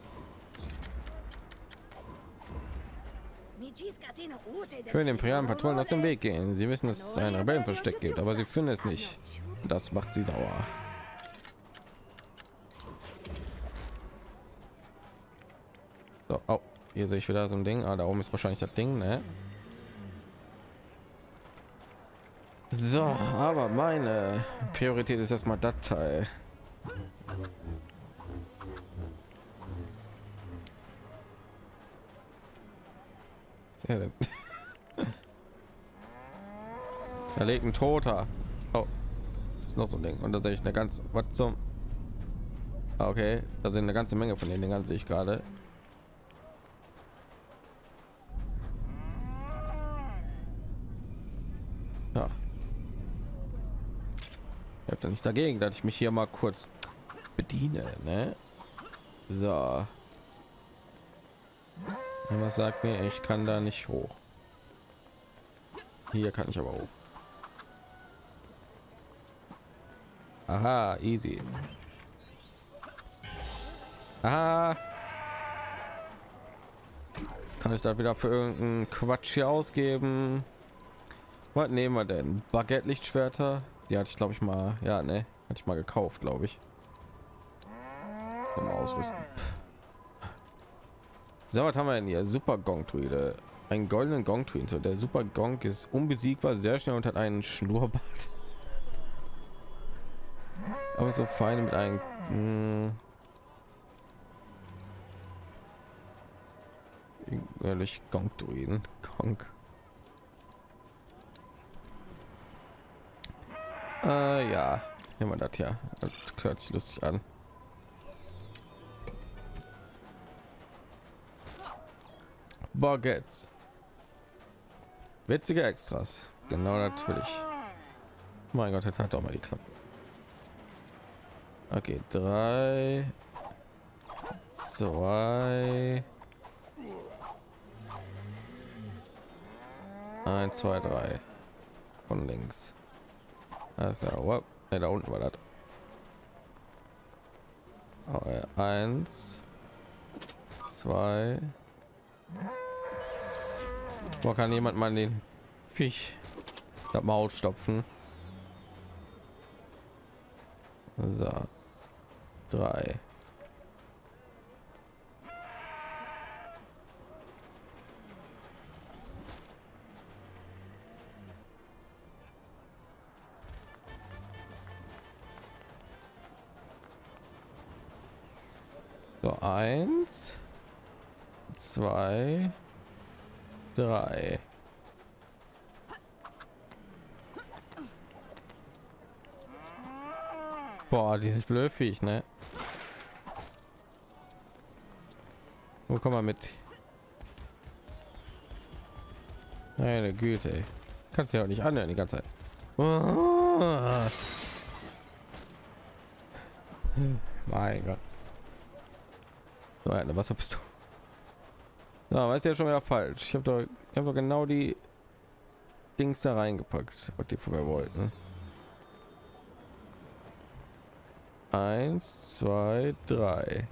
Für den imperialen Patrouillen aus dem Weg gehen. Sie wissen, dass es ein Rebellenversteck gibt, aber sie finden es nicht. Das macht sie sauer. So, oh, hier sehe ich wieder so ein Ding. Ah, da oben ist wahrscheinlich das Ding, ne? So, aber meine Priorität ist erstmal das Teil. Sehr da liegt ein Toter. Oh, das ist noch so ein Ding. Und da sehe ich eine ganz, was zum, okay, da sind eine ganze Menge von den Dingern, sehe ich gerade. Ja, ich habe da nichts dagegen, dass ich mich hier mal kurz bediene, ne? So, und was sagt mir, ich kann da nicht hoch. Hier kann ich aber hoch. Aha, easy. Aha. Kann ich da wieder für irgendeinen Quatsch hier ausgeben? Was nehmen wir denn? Baguette Lichtschwerter? Die hatte ich glaube ich mal, ja, ne, hatte ich mal gekauft, glaube ich. Mal ausrüsten. So, was haben wir denn hier? Super Gong Druide. Ein goldenen Gong Druide. So, der Super Gong ist unbesiegbar, sehr schnell und hat einen Schnurrbart. Aber so fein mit einem ehrlich Gong Druiden. Gong. Äh, ja, nehmen wir das ja. Das hört sich lustig an. Baguettes. Witzige Extras. Genau, natürlich. Mein Gott, jetzt hat doch mal die Klappe. Okay, drei, zwei, eins, zwei, drei. Von links. Also, wow. Ne, da unten war das. Oh, ja. Eins, zwei. Wo kann jemand mal den Fisch das Maul stopfen? So, drei. So, eins, zwei, drei. Boah, dieses Blödviech, ne? Wo kommen wir mit? Meine Güte, ey. Kannst ja auch nicht anhören die ganze Zeit. Oh. Mein Gott. So, eine Wasserpistole. Na, weiß ja schon wieder falsch. Ich habe doch, ich habe doch genau die Dings da reingepackt, was die vorher wollten. Eins, zwei, drei.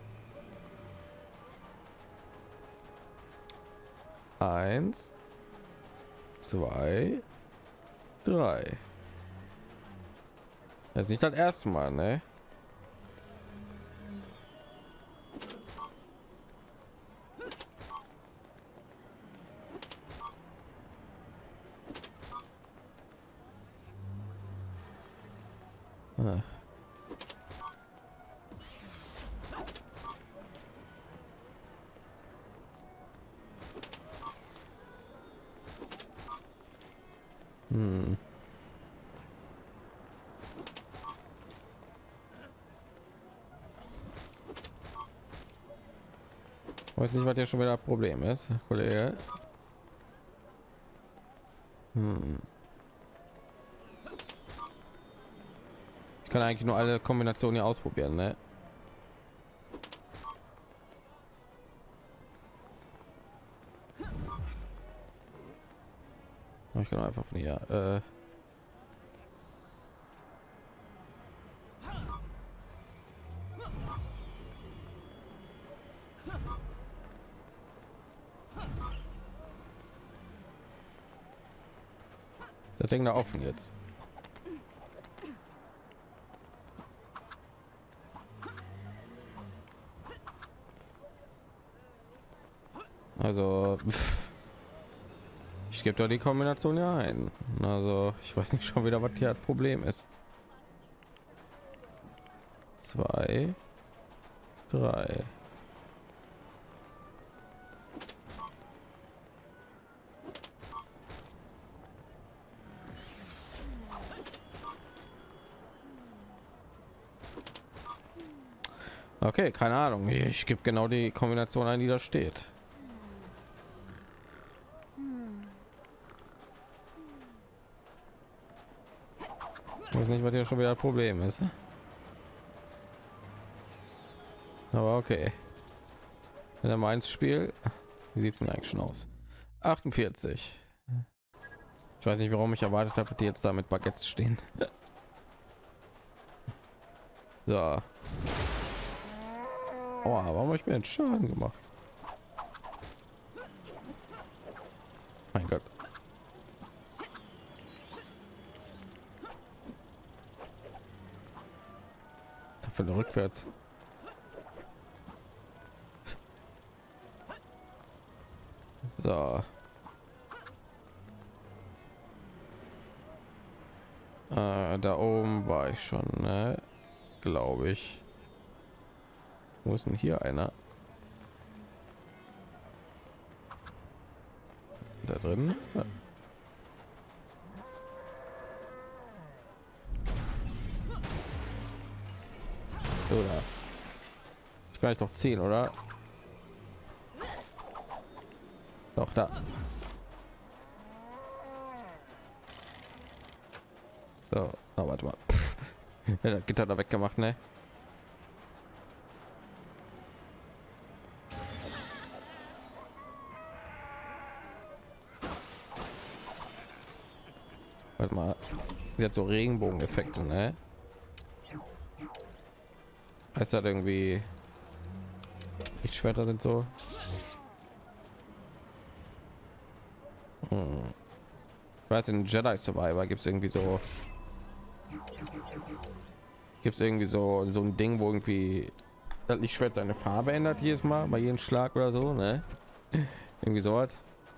Eins, zwei, drei. Das ist nicht das erste Mal, ne? Ah. Hm. Weiß nicht, was hier schon wieder ein Problem ist, Kollege. Hm. Ich kann eigentlich nur alle Kombinationen hier ausprobieren, ne? Ich kann einfach von hier. Äh das Ding da offen jetzt. Also ich gebe da die Kombination ja ein. Also ich weiß nicht schon wieder, was hier das Problem ist. Zwei, drei. Okay, keine Ahnung. Ich gebe genau die Kombination ein, die da steht. Ich weiß nicht, was hier schon wieder ein Problem ist. Aber okay. Wenn er meins Spiel, wie sieht es denn eigentlich schon aus? achtundvierzig. Ich weiß nicht, warum ich erwartet habe, die jetzt da mit Baguettes stehen. So. Oh, warum habe ich mir einen Schaden gemacht? Mein Gott. Dafür rückwärts. So. Äh, da oben war ich schon, ne? Glaube ich. Wo ist denn hier einer? Da drin? Ja. So, da. Ich kann ich doch ziehen, oder? Doch, da. So, oh, warte mal. Ja, das Gitter da weggemacht, ne? Warte mal. Sie hat so Regenbogen-Effekte, ne? Heißt das irgendwie... Lichtschwerter sind so... Hm. Ich weiß, in Jedi Survivor gibt es irgendwie so... Gibt es irgendwie so so ein Ding, wo irgendwie das Lichtschwert seine Farbe ändert jedes Mal bei jedem Schlag oder so, ne? Irgendwie so was.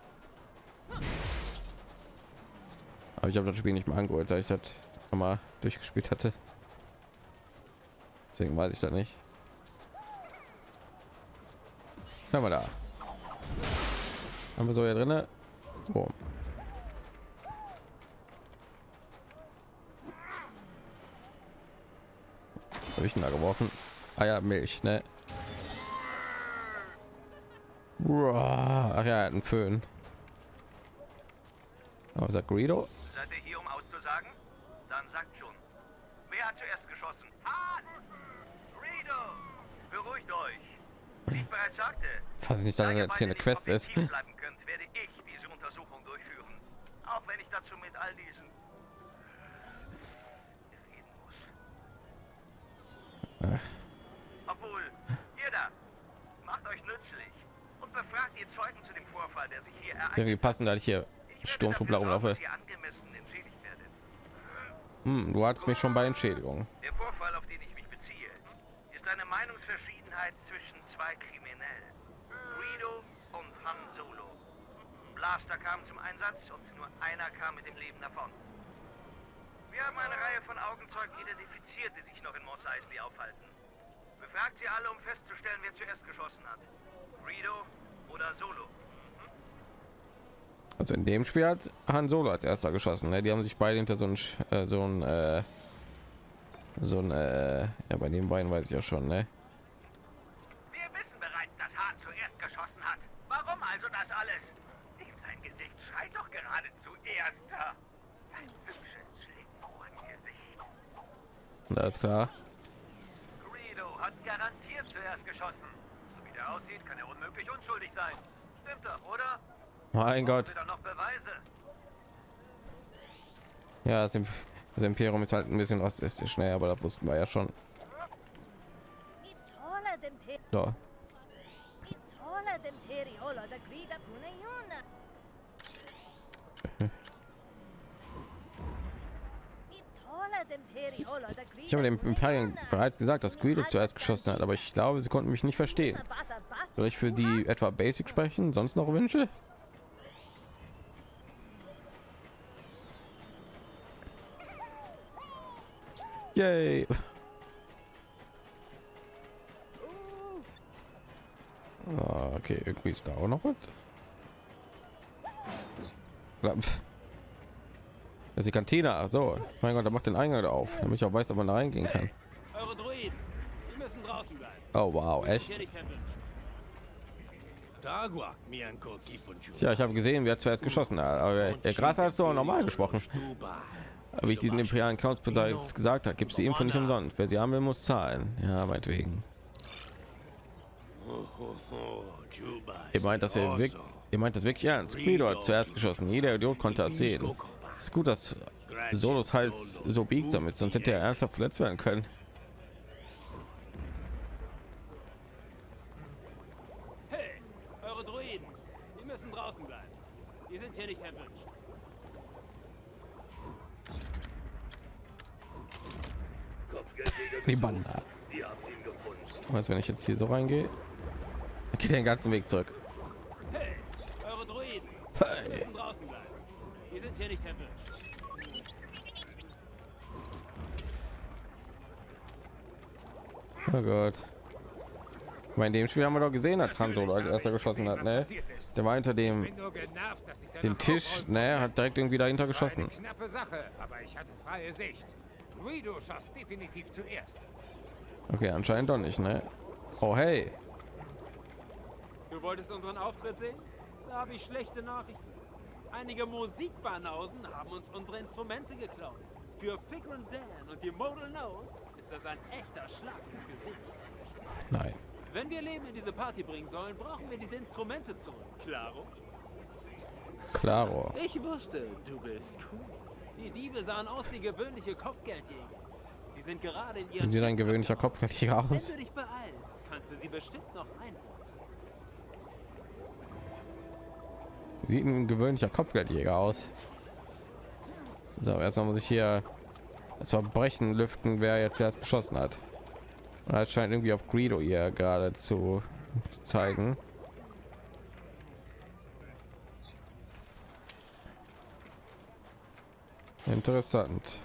Aber ich habe das Spiel nicht mal angeholt, weil ich das schon mal durchgespielt hatte. Deswegen weiß ich da nicht. Schauen wir da. Haben wir so hier drinne. So. Habe ich denn da geworfen? Ah ja, Milch, ne? Ach ja, ein Föhn. Oh, sagt Greedo? Seid ihr hier, um auszusagen? Dann sagt schon. Wer hat zuerst geschossen? Ah! Greedo! Beruhigt euch. Wie ich bereits sagte, Weiß nicht, dass das hier eine Quest ist. bleiben könnt, werde ich diese Untersuchung durchführen. Auch wenn ich dazu mit all diesen reden muss. Ach. Obwohl, ihr da, macht euch nützlich und befragt die Zeugen zu dem Vorfall, der sich hier ereignet. Irgendwie passend, dass ich hier Sturmtruppler rumlaufe. Hm, du hattest mich schon bei Entschädigung. Der Vorfall, auf den ich mich beziehe, ist eine Meinungsverschiedenheit zwischen zwei Kriminellen, Greedo und Han Solo. Blaster kam zum Einsatz und nur einer kam mit dem Leben davon. Wir haben eine Reihe von Augenzeugen identifiziert, die sich noch in Mos Eisley aufhalten. Befragt sie alle, um festzustellen, wer zuerst geschossen hat. Greedo oder Solo. Also in dem Spiel hat Han Solo als erster geschossen. Ne? Die haben sich beide hinter so ein äh, so ein äh, so ein äh, ja, bei den beiden weiß ich ja schon. Ne? Wir wissen bereits, dass Han zuerst geschossen hat. Warum also das alles? Sein Gesicht schreit doch geradezu Erster. Sein hübsches Schlitzohrengesicht. Alles klar. Greedo hat garantiert zuerst geschossen. So wie der aussieht, kann er unmöglich unschuldig sein. Stimmt doch, oder? Mein Gott. Noch Beweise? Ja, das, Imp das Imperium ist halt ein bisschen rassistisch, ne? Aber das wussten wir ja schon. So. Ich habe dem Imperium bereits gesagt, dass Greedo zuerst geschossen hat, aber ich glaube, sie konnten mich nicht verstehen. Soll ich für die etwa Basic sprechen? Sonst noch Wünsche? Yay! Ah, okay, irgendwie ist da auch noch was. Das ist die Kantine. So, mein Gott, da macht den Eingang da auf, damit ich auch weiß, ob man da reingehen kann. Eure Druiden, die müssen draußen bleiben. Oh wow, echt? Tja, ich habe gesehen, wer zuerst geschossen hat, aber er gerade hat so normal gesprochen. Wie ich diesen imperialen Clowns bereits gesagt habe, gibt es die Info nicht umsonst. Wer sie haben will, muss zahlen. Ja, meinetwegen. Ihr meint, dass ihr wirklich, ihr meint das wirklich ernst? Greedo hat zuerst geschossen. Jeder Idiot konnte das sehen. Es ist gut, dass Solos Hals so biegsam ist, sonst hätte er ernsthaft verletzt werden können. Hey, eure Druiden, die müssen draußen bleiben. Die sind hier nicht erwünscht. Die Banda. Was, wenn ich jetzt hier so reingehe? Geht den ganzen Weg zurück. Hey, eure Druiden. Hey. Müssen draußen bleiben. Die sind hier nicht erwünscht. Oh Gott. Ich meine, in dem Spiel haben wir doch gesehen, dass Han Solo als erster geschossen hat, ne? Der war hinter dem den Tisch, ne? Hat direkt irgendwie dahinter geschossen. Knappe Sache, aber ich hatte freie Sicht. Greedo schoss definitiv zuerst. Okay, anscheinend doch nicht, ne? Oh hey. Du wolltest unseren Auftritt sehen? Da habe ich schlechte Nachrichten. Einige Musikbanausen haben uns unsere Instrumente geklaut. Für Fig und Dan und die Modal Notes ist das ein echter Schlag ins Gesicht. Nein. Wenn wir Leben in diese Party bringen sollen, brauchen wir diese Instrumente zurück. Klaro? Klaro. Ich wusste, du bist cool. Die Diebe sahen aus wie gewöhnliche Kopfgeldjäger. Sie sind gerade in ihren... Sieht ein gewöhnlicher Kopfgeldjäger aus. Wenn du dich beeilst, kannst du sie bestimmt noch einholen. Sieht ein gewöhnlicher Kopfgeldjäger aus. So, erstmal muss ich hier das Verbrechen lüften, wer jetzt erst geschossen hat. Und es scheint irgendwie auf Greedo hier gerade zu, zu zeigen. Interessant.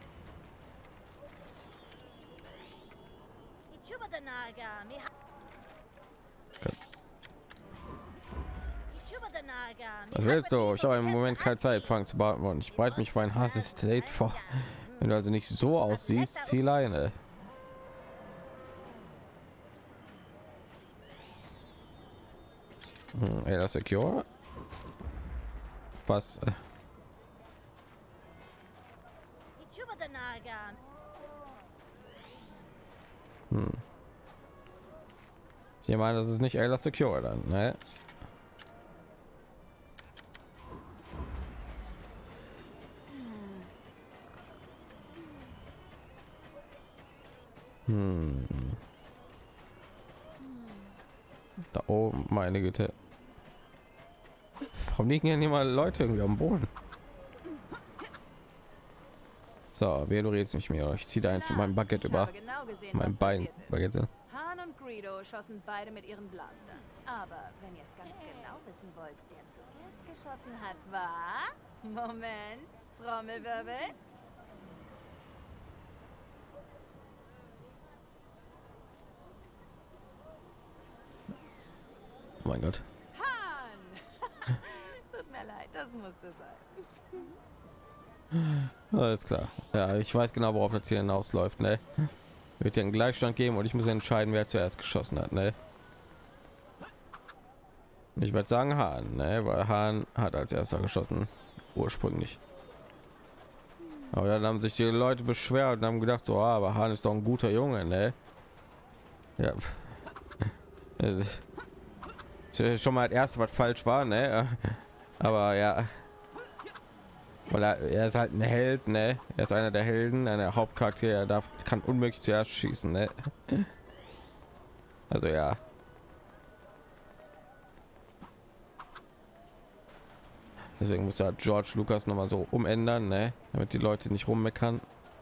Was willst du? Ich habe im Moment keine Zeit, Fragen zu beantworten. Ich bereite mich für ein hartes Date vor. Wenn du also nicht so aussiehst, zieh Leine. Hm, ey, das Secure? Was? Hm. Ich meine, das ist nicht Ayla Secure dann, ne? Hm. Da oben, meine Güte. Warum liegen hier nicht mal Leute irgendwie am Boden? So, wer du redest nicht mehr. Ich ziehe da eins mit meinem Bucket über Genau gesehen, mein Bein. Baguette. Han und Greedo schossen beide mit ihren Blastern. Aber wenn ihr es ganz genau wissen wollt, der zuerst geschossen hat, war... Moment, Trommelwirbel. Oh mein Gott. Han! Tut mir leid, das musste sein. Alles klar. Ja, ich weiß genau, worauf das hier hinausläuft, ne? Wird dir einen Gleichstand geben und ich muss entscheiden, wer zuerst geschossen hat, ne? Ich würde sagen Hahn, ne? Weil Hahn hat als erster geschossen, ursprünglich. Aber dann haben sich die Leute beschwert und haben gedacht, so, ah, aber Hahn ist doch ein guter Junge, ne? Ja. Schon mal das erste, was falsch war, ne? Aber ja. Weil er, er ist halt ein Held, ne? Er ist einer der Helden, einer Hauptcharakter. Er darf, kann unmöglich zuerst schießen, ne? Also ja. Deswegen muss er George Lucas noch mal so umändern, ne? Damit die Leute nicht rummeckern.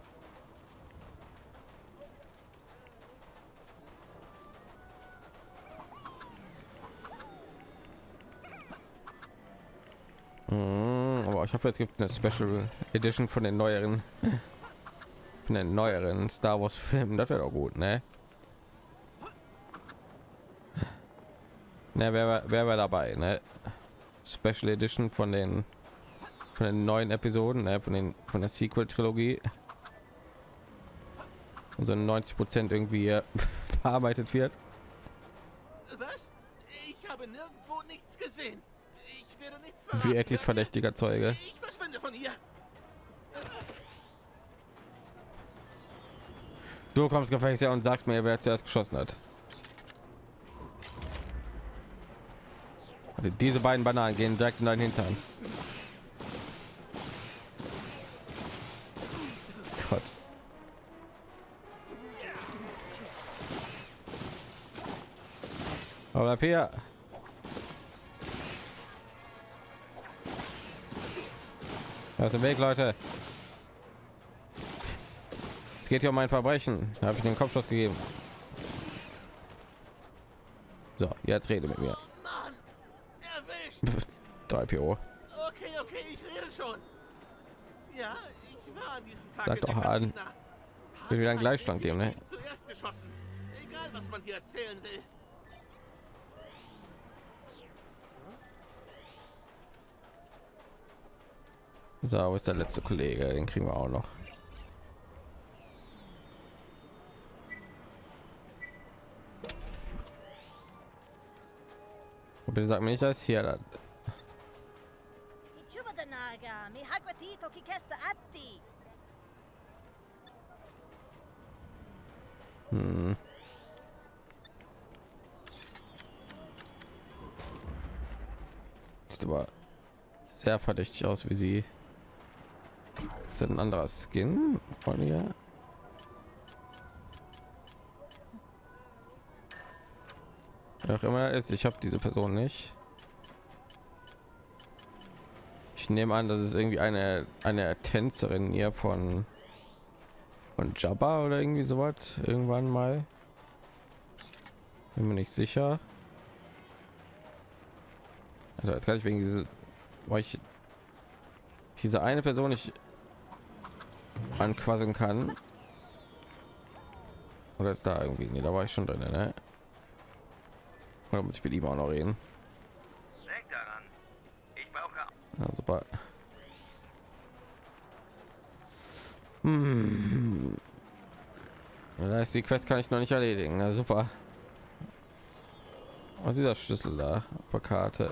Aber ich hoffe, es gibt eine Special Edition von den neueren, von den neueren Star Wars Filmen. Das wäre doch gut, ne? Ne, wer wer war dabei, ne? Special Edition von den von den neuen Episoden, ne? Von den von der Sequel Trilogie. Und so neunzig Prozent irgendwie bearbeitet wird. Was? Ich habe nirgendwo nichts gesehen. Ich werde nichts verraten. Wie eklig verdächtiger Zeuge. Ich verschwinde von hier. Du kommst gefälligst her und sagst mir, wer zuerst geschossen hat. Also diese beiden Bananen gehen direkt in deinen Hintern. Gott. Aber Pia. Aus dem Weg, Leute. Es geht hier um ein Verbrechen. Da habe ich den Kopfschuss gegeben. So, jetzt rede mit mir. drei P O. Okay, okay, ich rede schon. Ja, ich war an diesem Tag. Sag doch an. Will wieder einen Gleichstand geben, ne? Zuerst geschossen. Egal, was man dir erzählen will. So, wo ist der letzte Kollege? Den kriegen wir auch noch. Und bitte sag mir nicht, dass hier dann. Hm. Sieht aber sehr verdächtig aus, wie sie. Ist ein anderer Skin von ihr. Wer auch immer ist, ich habe diese Person nicht. Ich nehme an, das ist irgendwie eine eine Tänzerin hier von von Jabba oder irgendwie so was irgendwann mal. Bin mir nicht sicher. Also jetzt kann ich wegen diese, weil ich diese eine Person nicht anquasseln kann. Oder ist da irgendwie? Nee, da war ich schon drin, ne? Oder muss ich mit ihm auch noch reden? Denk daran. Ich brauche. Ja, super. Hm. Da ist die Quest, kann ich noch nicht erledigen. Na, super. Was ist der Schlüssel da auf der Karte?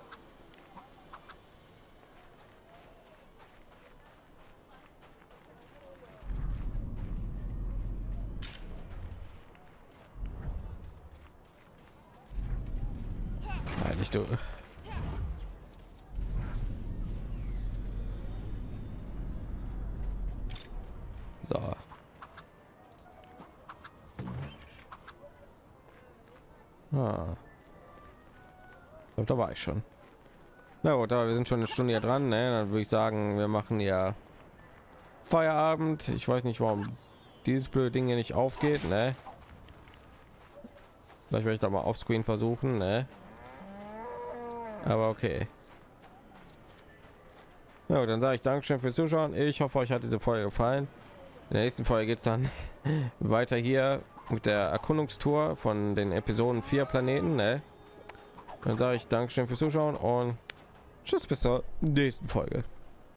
bist du? So. Ah. Ich glaube, da war ich schon. Na gut, aber wir sind schon eine Stunde hier dran, ne? Dann würde ich sagen, wir machen ja Feierabend. Ich weiß nicht, warum dieses blöde Ding hier nicht aufgeht, ne? Vielleicht werde ich da mal auf Screen versuchen, ne? Aber okay. Ja, dann sage ich Dankeschön fürs Zuschauen. Ich hoffe, euch hat diese Folge gefallen. In der nächsten Folge geht es dann weiter hier mit der Erkundungstour von den Episoden vier Planeten, ne? Dann sage ich Dankeschön fürs Zuschauen und tschüss bis zur nächsten Folge.